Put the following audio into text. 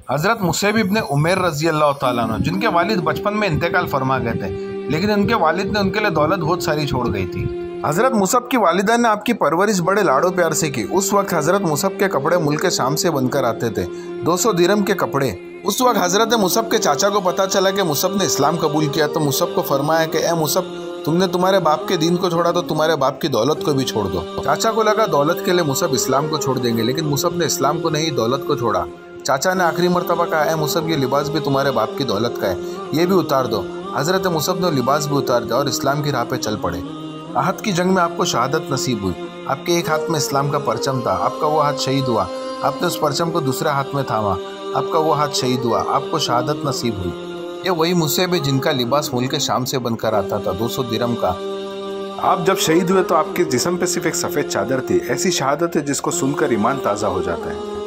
हज़रत मुसैब इब्न उमैर रज़ी अल्लाह तआला अन्हु, जिनके वालिद बचपन में इंतकाल फरमा गए थे, लेकिन उनके वालिद ने उनके लिए दौलत बहुत सारी छोड़ गई थी। हज़रत मुसब की वालिदा ने आपकी परवरिश बड़े लाडो प्यार से की। उस वक्त हज़रत मुसब के कपड़े मुल्क शाम से बनकर आते थे, 200 दिरहम के कपड़े। उस वक्त हज़रत मुसब के चाचा को पता चला कि मुसब ने इस्लाम कबूल किया, तो मुसब को फरमाया कि ए मुसब, तुमने तुम्हारे बाप के दीन को छोड़ा तो तुम्हारे बाप की दौलत को भी छोड़ दो। चाचा को लगा दौलत के लिए मुसब इस्लाम को छोड़ देंगे, लेकिन मुसब ने इस्लाम को नहीं, दौलत को छोड़ा। चाचा ने आखिरी मरतबा कहा, ए मुसब, ये लिबास भी तुम्हारे बाप की दौलत का है, ये भी उतार दो। हज़रत मुसब ने लिबास भी उतार दिया और इस्लाम की राह पे चल पड़े। अहद की जंग में आपको शहादत नसीब हुई। आपके एक हाथ में इस्लाम का परचम था, आपका वो हाथ शहीद हुआ। आपने उस परचम को दूसरे हाथ में थामा, आपका वो हाथ शहीद हुआ, आपको शहादत नसीब हुई। ये वही मुसैब है जिनका लिबास मुल्क शाम से बनकर आता था, 200 दिरहम का। आप जब शहीद हुए तो आपके जिस्म पे सिर्फ एक सफ़ेद चादर थी। ऐसी शहादत है जिसको सुनकर ईमान ताज़ा हो जाता है।